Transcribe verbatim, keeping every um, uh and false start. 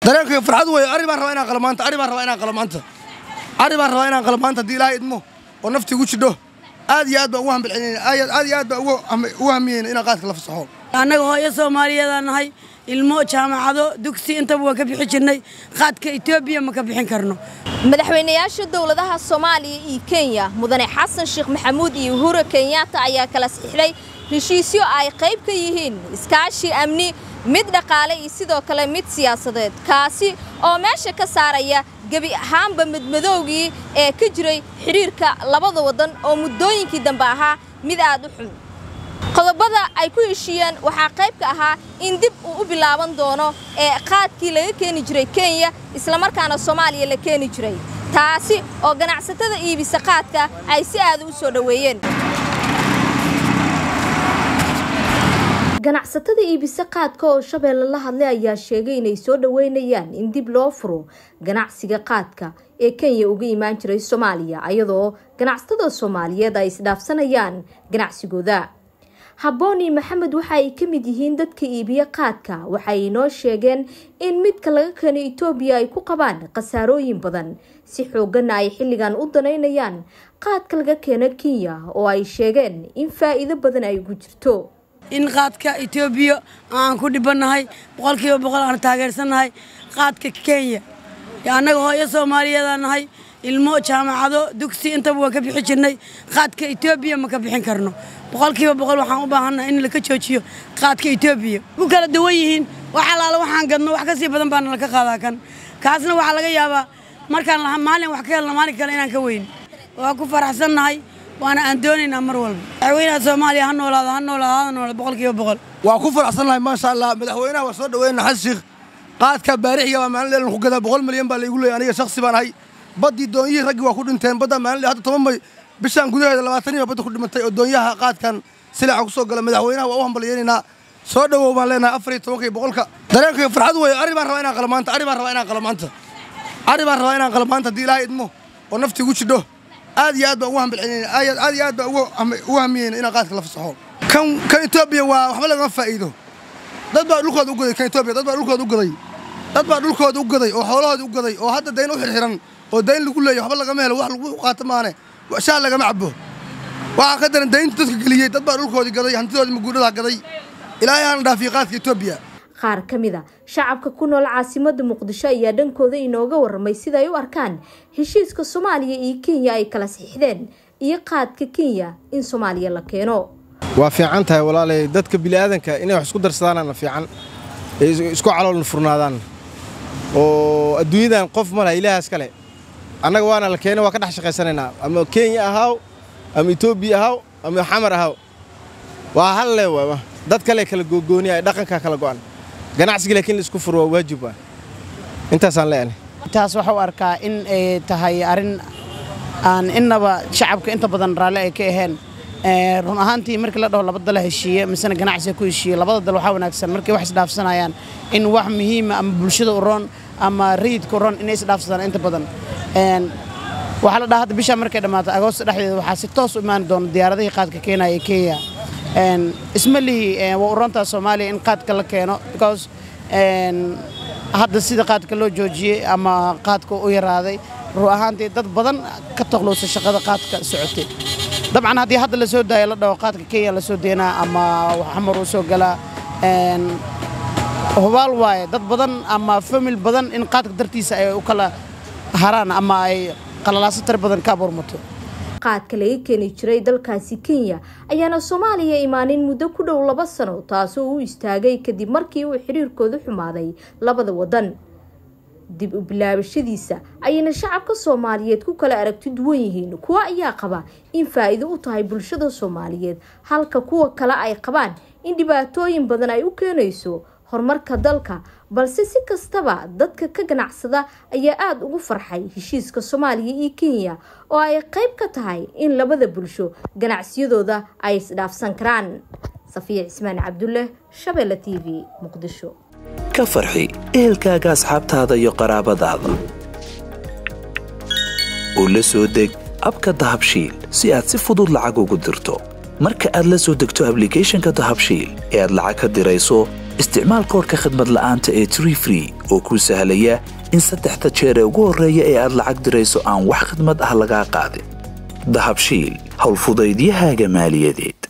dareenkay farxad way ari baan rabaa inaan qalo maanta ari baan rabaa inaan qalo maanta ari baan rabaa inaan qalo maanta hadii Ilaahay idmo oo nafti ugu jidho aad iyo aad baan ugu hambalcelinayna aad aad iyo aad baan ugu hamiyeen inaan qaadka la fasaxo anaga hooyo Soomaaliyeed nahay ilmo jaamacado dugsi inta waan ka bixi jirnay qaadka Itoobiya ma ka bixin karno madaxweynayaasha dawladaha Soomaaliya iyo Kenya mudane Xasan Sheekh Maxamuud iyo Uhuru Kenyatta ayaa kala saxiixday heshiisyo ay qayb ka yihiin iskaashi amni mid dhaqaale iyo sidoo kale mid siyaasadeed kaasi oo meesha ka saaraya gabi ahaanba midmadowgii ee ka jiray xiriirka labada wadan oo muddooyinkii dambe ahaa mid aad u xun qodobada ay ku heshiiyeen waxa qayb ka ahaa in dib uu u bilaaban doono ee qaadkii laga keeni jiray Kenya isla markaana Soomaaliya la keeni jiray taasi oo ganacsatada iibisa qaadka ay si aad u soo dhaweeyeen ganacsatada iibisa qaadka oo Shabeelle la hadlay ayaa sheegay inay soo dhaweynayaan in dib loo furo ganacsiga qaadka ee Kenya uga imaan jiray Soomaaliya ayadoo ganacsatada Soomaaliyeed ay isdhaafsanayaan ganacsigooda Haboni Maxamed waxa ay kamid yihiin dadka iibiya qaadka waxa ay noo sheegeen in midka laga keenay Itoobiya ay ku qabaan qasaarooyin badan si xoogan ay xilligan u daneynayaan qaadka laga keenay Kenya oo ay sheegeen in faa'iido badan ay ugu jirto in qaadka Itoobiya aan ku dhibanahay boqolkiiba boqol aan taageersanahay qaadka Kenya anaga hooyo Soomaaliyeed nahay ilmo jaamacado dugsi inta waan ka bixi jirnay qaadka Itoobiya ma ka bixin karno boqolkiiba boqol waxaan u baahanahay in la ka joojiyo qaadka Itoobiya ku kala duwan yihiin waxa laala waxaan gadno wax ka sii badan baan la ka qaadaa kan kaasna waxa laga yaabaa markaan la maalin wax ka helno maalin kale inaan ka weyn waa ku faraxsanahay waana aan doonaynaa mar walba madaxweynaha Soomaaliya ha noolaado ha noolaado noolaado boqolkiiba boqol waa ku faraxsanahay ma sha Allah madaxweynaha waa soo dhaweynaa Xasan Sheekh qaadka baarixiga waa maalin leeyahay ku gadaa boqol milyan baa la igu leeyahay aniga shakhsi baan ahay badii dooniyay rag waa ku dhinteen badda maalin hadda toban may bishaan gudaheeda labaatan iyo badda ku dhimatay oo doonyaha qaadkan silaca ku soo gala madaxweynaha waa u hambalyeynaa soo dhawow baan leenahay afar iyo toban boqolka dareenkay farxad way ari baan rabaa inaan qalo maanta ari baan rabaa inaan qalo maanta ari baan rabaa inaan qalo maanta hadii Ilaahay idmo oo nafti ugu jidho aad iyo aad baan ugu hambalcelinayna aad aad iyo aad baan ugu hamiyeen inaan qaadka la fasaxo kan kan Itoobiya waa waxba laga faa'iido dad baa dhulkooda u gaday kan Itoobiya dad baa dhulkooda u gaday dad baa dhulkooda u gaday oo xoolahooda u gaday oo hadda dayn u xirxiran oo dayn lagu leeyahay waxba laga meelo wax lagu qaato maane shaa laga macbo waxa ka daran daynta dadka galiyay dad baa dhulkooda gaday hantidooda maguurada gaday Ilaahay aan dhaafiyo qaadka Itoobiya qaar kamida shacabka ku nool caasimada Muqdisho ayaa dhankooda inooga warramay sida ay u arkaan heshiiska Soomaaliya iyo Kenya ay kala saxiixdeen iyo qaadka Kenya in Soomaaliya la keeno waa fiican tahay walaalay dadka bini'aadanka inay wax isku darsadaan fiican isku calool furnaadaan oo adduunyadan qof ma laha ilaahaas kale annaga waana la keenay waa ka dhex shaqaysanaynaa ama Kenya ahaaw ama Itoobiya ahaaw ama Xamar ahaaw waa hal le waa dad kale kala gogooniya dhaqanka kala go'an ganacsiga laakiin isku furo waa waajib ah intaas aan leeyahay taas waxa uu arkaa in ay tahay arin aan inaba shacabka inta badan raali ay ka aheen ee run ahaantii markii la dhaw laba dal heshiiye misana ganacsiga ku heshiiye labada dal waxa wanaagsan markii wax isdhaafsanayaan in wax muhiim ah ama bulshada u roon ama reedka u roon in ay isdhaafsadaan inta badan een waxa la dhahaa bisha markay dhamaato Agoosto dhexdeeda waxa si toos u imaan doona diyaaradaha qaadka Kenya ee Kenya een ismali waa u roonta Soomaaliya in qaadka la keeno because een hadda sida qaadka loo joojiyay ama qaadka u yaraaday ruu ahaantii dad badan ka taqluusa shaqada qaadka socotay dabcan hadii hadda la soo daayo la dhaw qaadka Kenya la soo deena ama xamar u soo gala een hubaal waaye dad badan ama family badan in qaadka dartiisa ay u kala haraan ama ay qalalaas tar badan ka burmato qaadka laga keenay jiray dalkaasi Kenya ayaana Soomaaliya imaanin muddo ku dhow laba sano taasoo uu istaagay kadib markii uu xiriirkoodu xumaaday labada wadan dib u bilaabashadiisa ayna shacabka Soomaaliyeed ku kala aragti duwan yihiin kuwa ayaa qaba in faa'iido u tahay bulshada Soomaaliyeed halka kuwa kale ay qabaan in dhibaatooyin badan ay u keenayso horumarka dalka balse si kastaba dadka ka ganacsada ayaa aad ugu farxay heshiiska Soomaaliya iyo Kenya oo ay qayb ka tahay in labada bulsho ganacsiyadooda ay isdhaafsan karaan Safiya Ismaan Cabdulle Shabeelle T V Muqdisho ka farxi ehelkaaga asxaabtaada iyo qaraabadaada oo la soo deg abka Dahabshiil si aad si fudud lacag ugu dirto marka aad la soo degto application-ka Dahabshiil ee aad lacag ka dirayso isticmaal koodhka khadmad la'aanta ee tree free oo kuu sahlaya in saddexda jeer ee ugu horreeya ee aad lacag dirayso aan wax khidmad ah lagaa qaadin. dahabshiil howlfudaydiyahaaga maaliyadeed.